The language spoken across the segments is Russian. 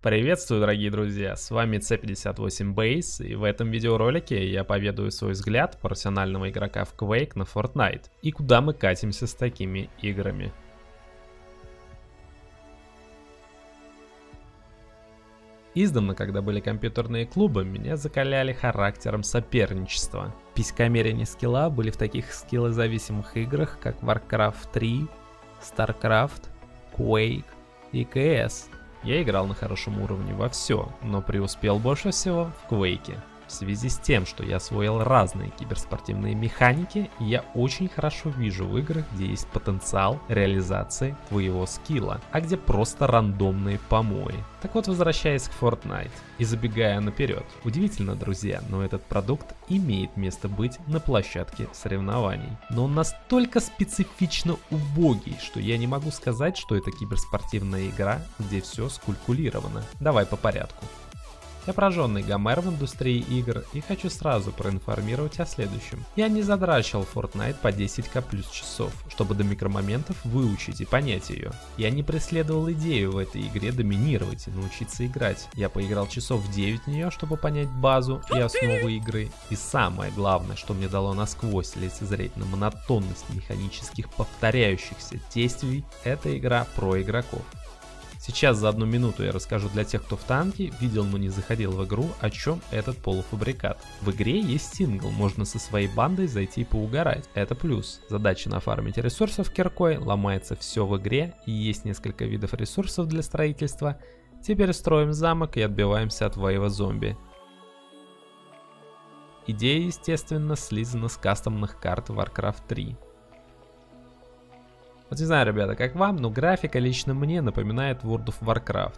Приветствую, дорогие друзья, с вами C58Base, и в этом видеоролике я поведаю свой взгляд профессионального игрока в Quake на Fortnite и куда мы катимся с такими играми. Издавна, когда были компьютерные клубы, меня закаляли характером соперничества. Писькомерение скилла были в таких скиллозависимых играх, как Warcraft 3, StarCraft, Quake и CS. Я играл на хорошем уровне во все, но преуспел больше всего в Quake. В связи с тем, что я освоил разные киберспортивные механики, я очень хорошо вижу в играх, где есть потенциал реализации твоего скилла, а где просто рандомные помои. Так вот, возвращаясь к Fortnite и забегая наперед, удивительно, друзья, но этот продукт имеет место быть на площадке соревнований. Но он настолько специфично убогий, что я не могу сказать, что это киберспортивная игра, где все скалькулировано. Давай по порядку. Я прожженный Гомер в индустрии игр и хочу сразу проинформировать о следующем. Я не задрачивал Fortnite по 10к плюс часов, чтобы до микромоментов выучить и понять ее. Я не преследовал идею в этой игре доминировать и научиться играть. Я поиграл часов 9 в нее, чтобы понять базу и основу игры. И самое главное, что мне дало насквозь лицезреть на монотонность механических повторяющихся действий, это игра про игроков. Сейчас за 1 минуту я расскажу для тех, кто в танке, видел, но не заходил в игру, о чем этот полуфабрикат. В игре есть сингл, можно со своей бандой зайти и поугарать. Это плюс. Задача нафармить ресурсов киркой, ломается все в игре и есть несколько видов ресурсов для строительства. Теперь строим замок и отбиваемся от воева зомби. Идея, естественно, слизана с кастомных карт Warcraft 3. Вот не знаю, ребята, как вам, но графика лично мне напоминает World of Warcraft.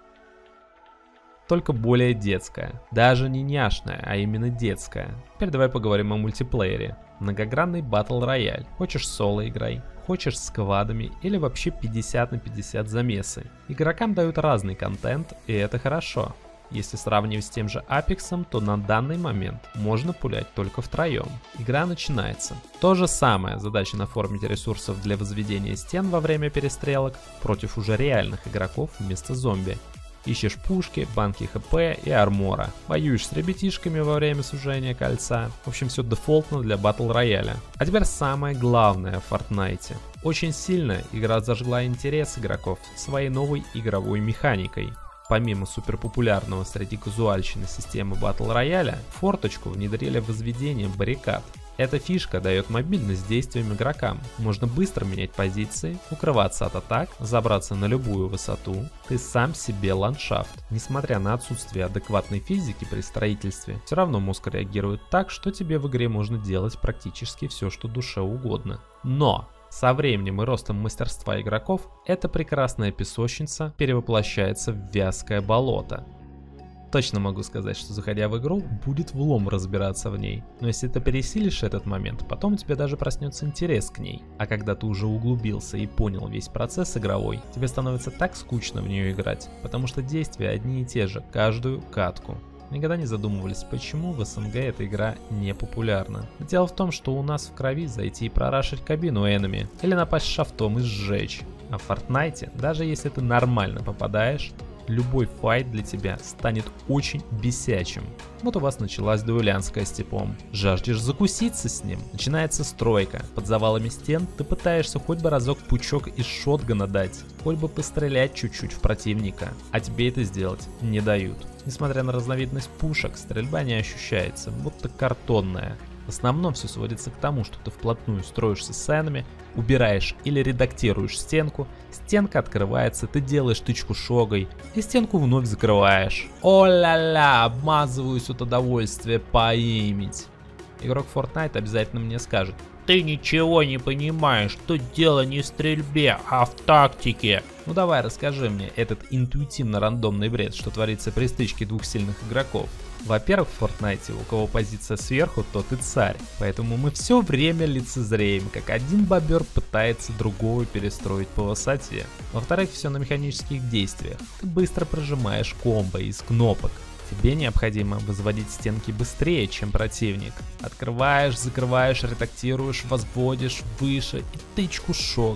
Только более детская. Даже не няшная, а именно детская. Теперь давай поговорим о мультиплеере. Многогранный батл рояль. Хочешь соло играй, хочешь с сквадами или вообще 50 на 50 замесы. Игрокам дают разный контент, и это хорошо. Если сравнивать с тем же Апексом, то на данный момент можно пулять только втроем. Игра начинается. То же самое, задача нафармить ресурсов для возведения стен во время перестрелок против уже реальных игроков вместо зомби. Ищешь пушки, банки хп и армора. Воюешь с ребятишками во время сужения кольца. В общем, все дефолтно для батл рояля. А теперь самое главное в Fortnite. Очень сильно игра зажгла интерес игроков своей новой игровой механикой. Помимо суперпопулярного среди казуальщины системы Battle Royale, в форточку внедрили возведение баррикад. Эта фишка дает мобильность действиям игрокам. Можно быстро менять позиции, укрываться от атак, забраться на любую высоту. Ты сам себе ландшафт. Несмотря на отсутствие адекватной физики при строительстве, все равно мозг реагирует так, что тебе в игре можно делать практически все, что душе угодно. Но со временем и ростом мастерства игроков, эта прекрасная песочница перевоплощается в вязкое болото. Точно могу сказать, что заходя в игру, будет влом разбираться в ней. Но если ты пересилишь этот момент, потом у тебя даже проснется интерес к ней. А когда ты уже углубился и понял весь процесс игровой, тебе становится так скучно в нее играть, потому что действия одни и те же, каждую катку. Никогда не задумывались, почему в СНГ эта игра не популярна. Дело в том, что у нас в крови зайти и прорашить кабину энеми, или напасть шафтом и сжечь. А в Fortnite, даже если ты нормально попадаешь, любой файт для тебя станет очень бесячим. Вот у вас началась дуэлянская с типом. Жаждешь закуситься с ним? Начинается стройка. Под завалами стен ты пытаешься хоть бы разок пучок из шотгана дать, хоть бы пострелять чуть-чуть в противника, а тебе это сделать не дают. Несмотря на разновидность пушек, стрельба не ощущается, будто картонная. В основном все сводится к тому, что ты вплотную строишься с энеми, убираешь или редактируешь стенку, стенка открывается, ты делаешь тычку шогой и стенку вновь закрываешь. О-ля-ля, обмазываюсь от удовольствия поиметь. Игрок Fortnite обязательно мне скажет: ты ничего не понимаешь, тут дело не в стрельбе, а в тактике. Ну давай расскажи мне этот интуитивно-рандомный бред, что творится при стычке двух сильных игроков. Во-первых, в Fortnite у кого позиция сверху, тот и царь, поэтому мы все время лицезреем, как один бобер пытается другого перестроить по высоте. Во-вторых, все на механических действиях. Ты быстро прожимаешь комбо из кнопок. Тебе необходимо возводить стенки быстрее, чем противник. Открываешь, закрываешь, редактируешь, возводишь выше и тычку шогой.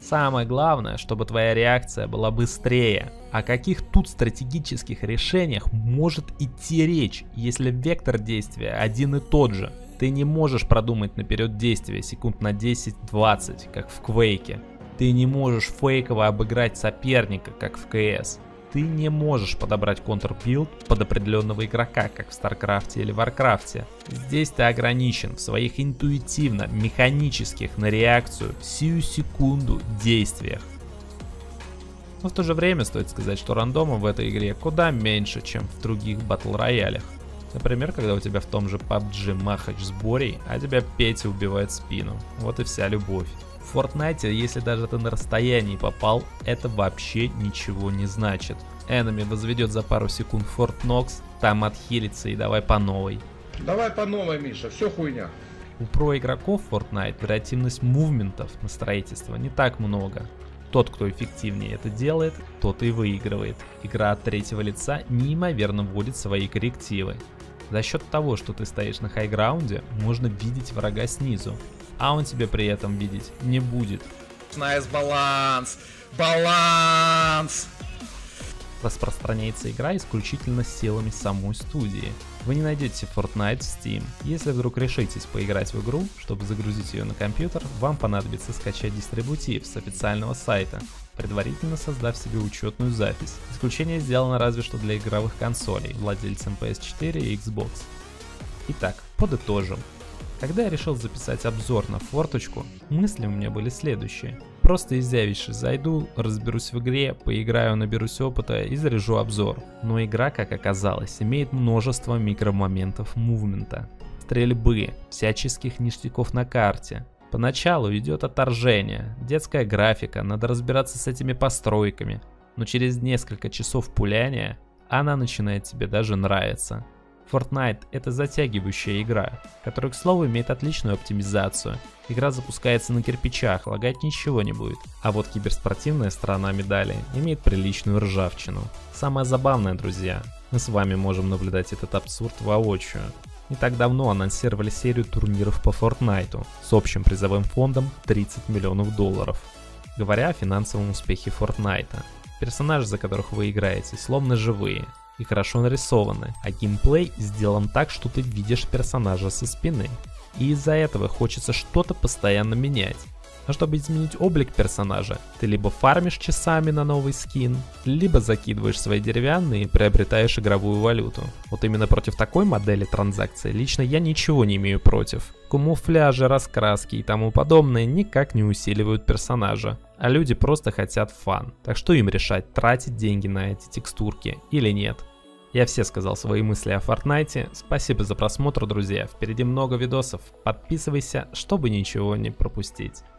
Самое главное, чтобы твоя реакция была быстрее. О каких тут стратегических решениях может идти речь, если вектор действия один и тот же? Ты не можешь продумать наперед действия секунд на 10-20, как в Quake. Ты не можешь фейково обыграть соперника, как в CS. Ты не можешь подобрать контрбилд под определенного игрока, как в StarCraft или WarCraft. Здесь ты ограничен в своих интуитивно-механических на реакцию в сию секунду действиях. Но в то же время стоит сказать, что рандома в этой игре куда меньше, чем в других батл-роялях. Например, когда у тебя в том же PUBG махач с Борей, а тебя Петя убивает спину. Вот и вся любовь. В Fortnite, если даже ты на расстоянии попал, это вообще ничего не значит. Enemy возведет за пару секунд Fort Knox, там отхилится и давай по новой. Давай по новой, Миша, все хуйня. У про-игроков Fortnite вариативность мувментов на строительство не так много. Тот, кто эффективнее это делает, тот и выигрывает. Игра от третьего лица неимоверно вводит свои коррективы. За счет того, что ты стоишь на хайграунде, можно видеть врага снизу, а он тебя при этом видеть не будет. Найс баланс! Баланс! Распространяется игра исключительно силами самой студии. Вы не найдете Fortnite в Steam. Если вдруг решитесь поиграть в игру, чтобы загрузить ее на компьютер, вам понадобится скачать дистрибутив с официального сайта, предварительно создав себе учетную запись. Исключение сделано разве что для игровых консолей, владельцам PS4 и Xbox. Итак, подытожим. Когда я решил записать обзор на форточку, мысли у меня были следующие. Просто изявившись зайду, разберусь в игре, поиграю, наберусь опыта и заряжу обзор. Но игра, как оказалось, имеет множество микромоментов мувмента, стрельбы, всяческих ништяков на карте. Поначалу идет отторжение, детская графика, надо разбираться с этими постройками, но через несколько часов пуляния она начинает тебе даже нравиться. Fortnite — это затягивающая игра, которая, к слову, имеет отличную оптимизацию. Игра запускается на кирпичах, лагать ничего не будет. А вот киберспортивная сторона медали имеет приличную ржавчину. Самое забавное, друзья, мы с вами можем наблюдать этот абсурд воочию. Не так давно анонсировали серию турниров по Fortnite с общим призовым фондом $30 миллионов. Говоря о финансовом успехе Fortnite, персонажи, за которых вы играете, словно живые и хорошо нарисованы, а геймплей сделан так, что ты видишь персонажа со спины. И из-за этого хочется что-то постоянно менять. А чтобы изменить облик персонажа, ты либо фармишь часами на новый скин, либо закидываешь свои деревянные и приобретаешь игровую валюту. Вот именно против такой модели транзакций лично я ничего не имею против. Камуфляжи, раскраски и тому подобное никак не усиливают персонажа, а люди просто хотят фан. Так что им решать, тратить деньги на эти текстурки или нет. Я все сказал свои мысли о Fortnite. Спасибо за просмотр, друзья. Впереди много видосов. Подписывайся, чтобы ничего не пропустить.